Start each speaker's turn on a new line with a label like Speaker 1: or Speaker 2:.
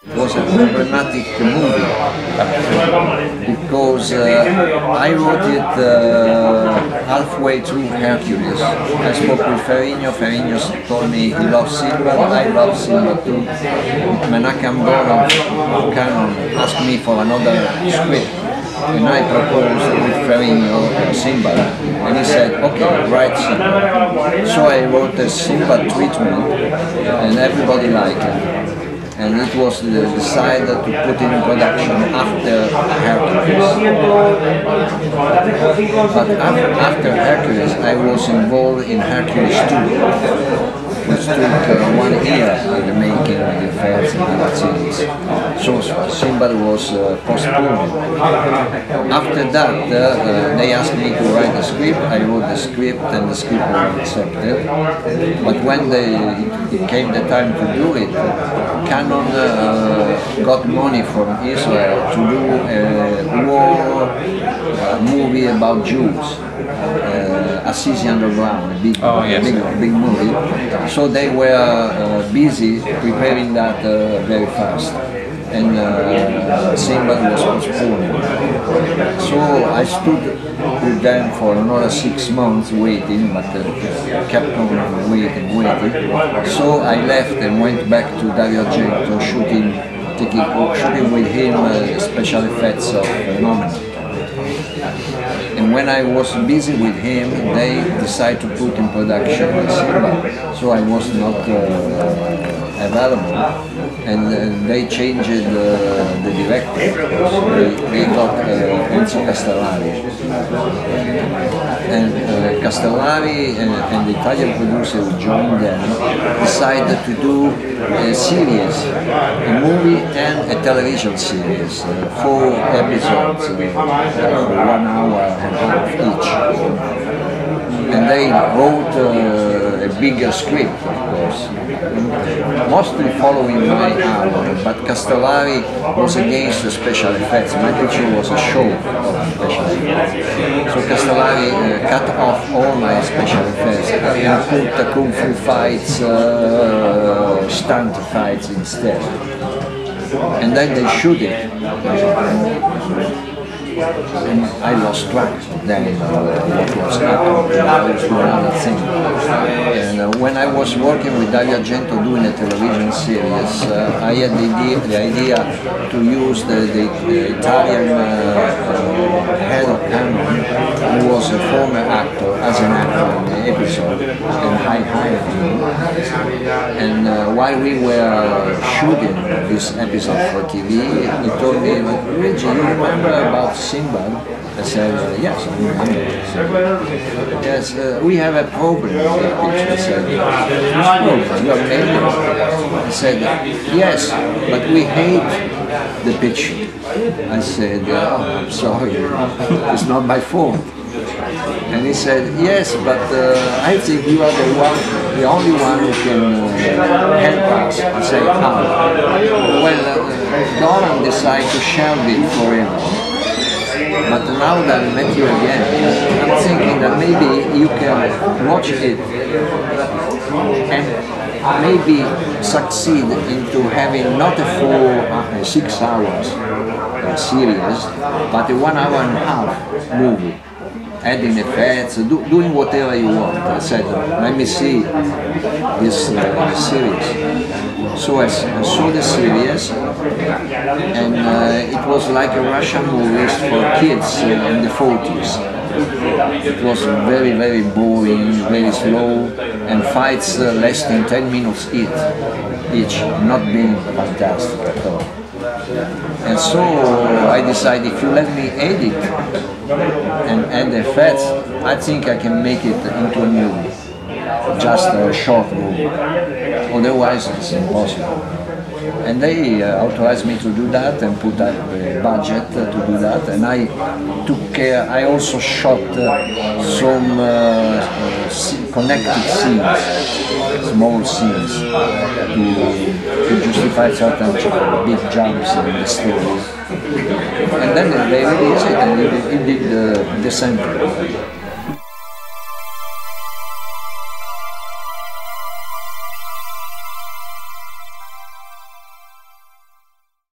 Speaker 1: It was a problematic movie because I wrote it halfway through Hercules. I spoke with Ferrigno. Ferrigno told me he loves Sinbad. I love Sinbad too. Menachem Golan of Canon asked me for another script, and I proposed with Ferrigno Sinbad, and he said, "Okay, write Sinbad." So I wrote a Sinbad treatment, and everybody liked it. And it was decided to put in production after Hercules. But after Hercules, I was involved in Hercules 2, which took 1 year in the making of the effects and other things. So Sinbad was postponed. After that, they asked me to write the script. I wrote the script, and the script was accepted. But when it came the time to do it, Canon got money from Israel to do a war movie about Jews. Assisi Underground, a big movie. So they were busy preparing that very fast, and Sinbad was postponed. So I stood with them for another 6 months waiting, but kept on waiting. So I left and went back to Dario Argento, shooting with him special effects of Phenomena. And when I was busy with him, they decided to put in production Sinbad, so I was not available, and they changed the director. They got Enzo Castellari, and Castellari and the Italian producer who joined them decided to do a series, a movie and a television series, 4 episodes, 1 hour and a half each. And they wrote a bigger script, of course, mostly following my hour, but Castellari was against the special effects. My picture was a show of special effects. So Castellari cut off all my special effects and put the kung fu fights, stunt fights instead. And then they shoot it. And I lost track then what was happening. I was doing other things. And when I was working with Dario Argento doing a television series, I had the idea to use the Italian head of Canon, who was a former actor, as an actor in the episode, and I hired him. And while we were shooting this episode for TV, he told me, "Luigi, you remember about Sinbad?" I said, "Yes, I remember." "Yes, we have a problem with the picture." I said, "Which problem? You are making it?" I said, "Yes, but we hate the picture." I said, "Oh, I'm sorry, it's not my fault." And he said, "Yes, but I think you are the only one who can help us." I said, "How?" "Well, Golan decided to shelve it forever. But now that I met you again, I'm thinking that maybe you can watch it and maybe succeed into having not a 6 hours series, but a 1 hour and a half movie, adding effects, doing whatever you want." I said, "Let me see this series." So I saw the series, and it was like a Russian movie for kids in the 40s. It was very, very boring, very slow, and fights lasting 10 minutes each, not being fantastic at all. And so I decided, if you let me edit and add effects, I think I can make it into a movie, just a short movie. Otherwise, it's impossible. And they authorized me to do that and put up a budget to do that. And I took care, I also shot some connected scenes, small scenes, to justify certain big jumps in the story. And then they released it, and it did the same.